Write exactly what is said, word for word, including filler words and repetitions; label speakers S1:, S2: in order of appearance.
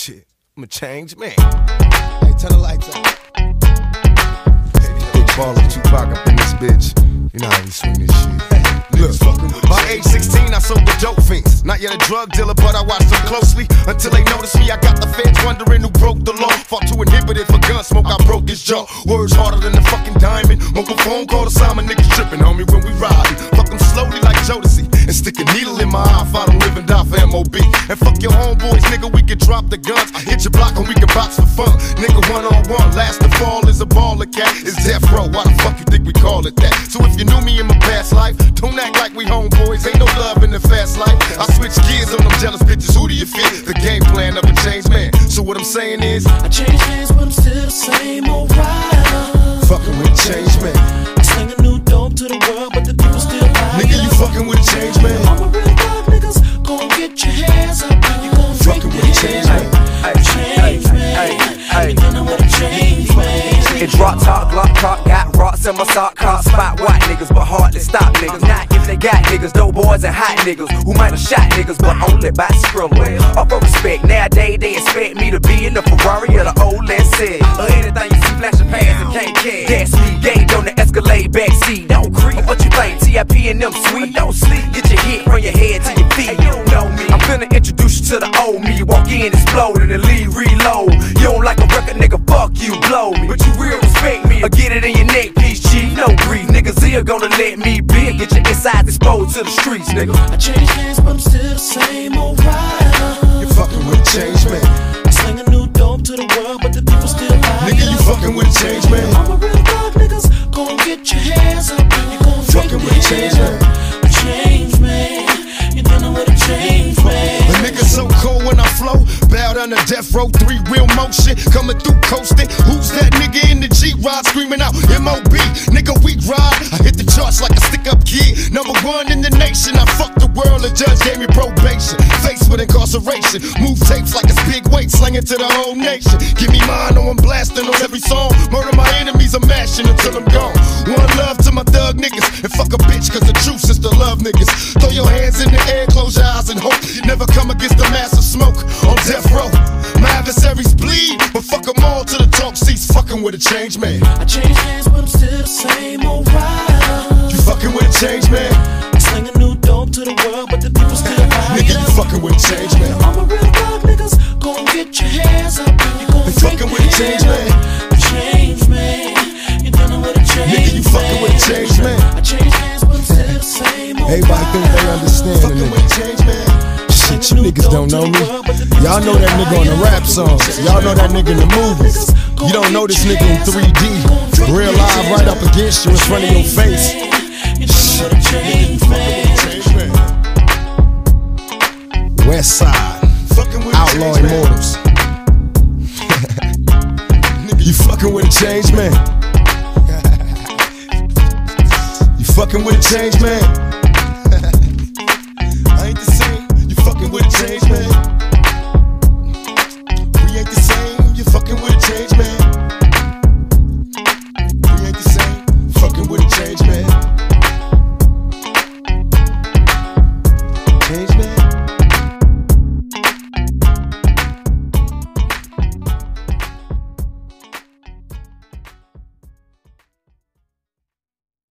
S1: Shit, I'm a changed man.
S2: Hey, turn the lights up.
S1: Big baller Tupac up in this bitch. You know how we swing this shit. Look, by age sixteen, I sold the dope fiends. Not yet a drug dealer, but I watched them closely until they noticed me. I got the feds wondering who broke the law. Fought to inhibit it for gun smoke, I broke his jaw. Words harder than the fucking diamond. Mobile phone call to Simon, niggas tripping on me when we riding. Fuck them slowly like Jodeci and stick a needle in my eye if I don't live and die for M O B. And fuck your homeboys, nigga, we can drop the guns. I hit your block and we can box for fun. Nigga, one on one, last to fall is a baller cat. It's death row, why the fuck you think we call it that? So if you knew me in my past life, don't act like we homeboys, ain't no love in the fast life. I switch gears on them jealous bitches, who do you fit? The game plan of a changed man. So what I'm saying is,
S3: I changed hands but I'm still the same old rider.
S1: fucking with a changed man.
S3: I sling a new dope to the world but the people still buy.
S1: Nigga, you fucking with a changed man.
S3: All my real dog niggas, gon' get your hands up and you gon' break
S1: Fucking
S3: the
S1: with a changed man.
S3: Change man, you know what a change man.
S4: It drop top, Glock cock, got rocks in my sock cock. Spot white niggas, but hardly stop niggas. Not if they got niggas, dope boys and hot niggas who might have shot niggas, but only by Skrilla. Up for respect, nowadays they expect me to be in the Ferrari or the old Lexus, or anything you see flashing past and can't catch. Gas me, gauge on the Escalade backseat. Don't creep, what you think? T I P and them sweet. Don't sleep, get your hit from your head to your feet. You don't know me, I'm finna introduce you to the old me. Walk in, explode, and then leave, reload. You don't like a record, nigga, fuck you, blow me. But you real respect me, or get it in your neck piece, chief. No grief, niggas here gonna let me be and get your insides exposed to the streets, nigga.
S3: I changed hands but I'm still the same old rider.
S1: You fucking with a changed man.
S3: I sling a new dope to the world but the people still buy.
S1: Nigga, you fucking with a changed man.
S3: All my real dog niggas, gon' get your hands up and you gon'
S1: Fucking with a changed man.
S3: A change man, you dealing with a change man.
S1: A nigga so cold when I flow, bowed under death row, three wheel motion, coming through coasting. Who's that nigga in the G-Rod screaming out M O B? Nigga, we ride. I hit the charts like a stick-up kid. Number one in the nation. I fucked the world, the judge gave me probation. Faced with incarceration, move tapes like it's big weight, slinging to the whole nation. Give me mine or I'm blasting on every song. Murder my enemies, I'm mashing until I'm gone. One love to my thug niggas, and fuck a bitch, cause the truth is to love niggas. Throw your hands in the air, close your eyes and hope you never come against the massive smoke on death row. My adversaries bleed, but fuck them all to the talk seats. Fucking with a changed man.
S3: I changed hands but I'm still the same old rider.
S1: You fucking with a changed man.
S3: I sling a new dope to the world but the people still buy.
S1: Nigga, you fucking with a changed man.
S3: All my real dog niggas, gon' get your hands up and you gon'
S1: They fucking with a changed man.
S3: A change man, you dealing with a change man.
S1: Nigga, you fucking with a changed man.
S3: I changed hands but I'm still the same old
S2: Everybody think they understand a
S1: Fucking with a
S2: nigga.
S1: changed man.
S2: Shit, you niggas don't know me. Y'all know that nigga on the rap songs. Y'all know that nigga in the movies. You don't know this nigga in three D. Real live right up against you in front of your face.
S3: Shit, change man.
S1: Changed man.
S2: West Side,
S1: Fucking with a
S2: Outlaw
S1: changed man.
S2: Immortals.
S1: Nigga,
S2: You fucking with a changed man. You fucking with a changed man.